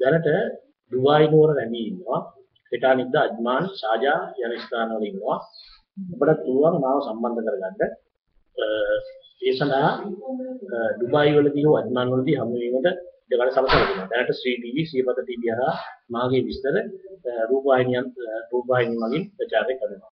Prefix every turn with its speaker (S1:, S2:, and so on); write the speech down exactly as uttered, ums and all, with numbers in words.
S1: දැනට දුබායි නුවර රැඳී ඉන්නවා. හෙටානිද්ද අජ්මාන් ෂාජා යන ස්ථානවල ඉන්නවා. ඔබට පුළුවන් මාව සම්බන්ධ කරගන්න. ඒ සඳහා දුබායි වලදී හෝ අජ්මාන් වලදී හමු වීමට දෙකට සලසනවා. දැනට ශ්‍රී ටීවී සියපත ටීවී හරහා මාගේ විස්තර රූපවාහිනියන් රූපවාහිනිය මගින් ප්‍රචාරය කරනවා.